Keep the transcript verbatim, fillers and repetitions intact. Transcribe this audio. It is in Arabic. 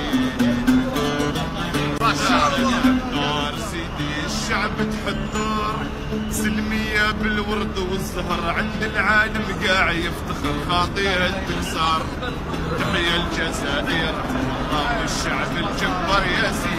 دار سيدي الشعب تحضر سلمية بالورد والزهر عند العالم قاع يفتخر خاطيه التكسار. تحيا الجزائر والله والشعب الجبار يا سيدي.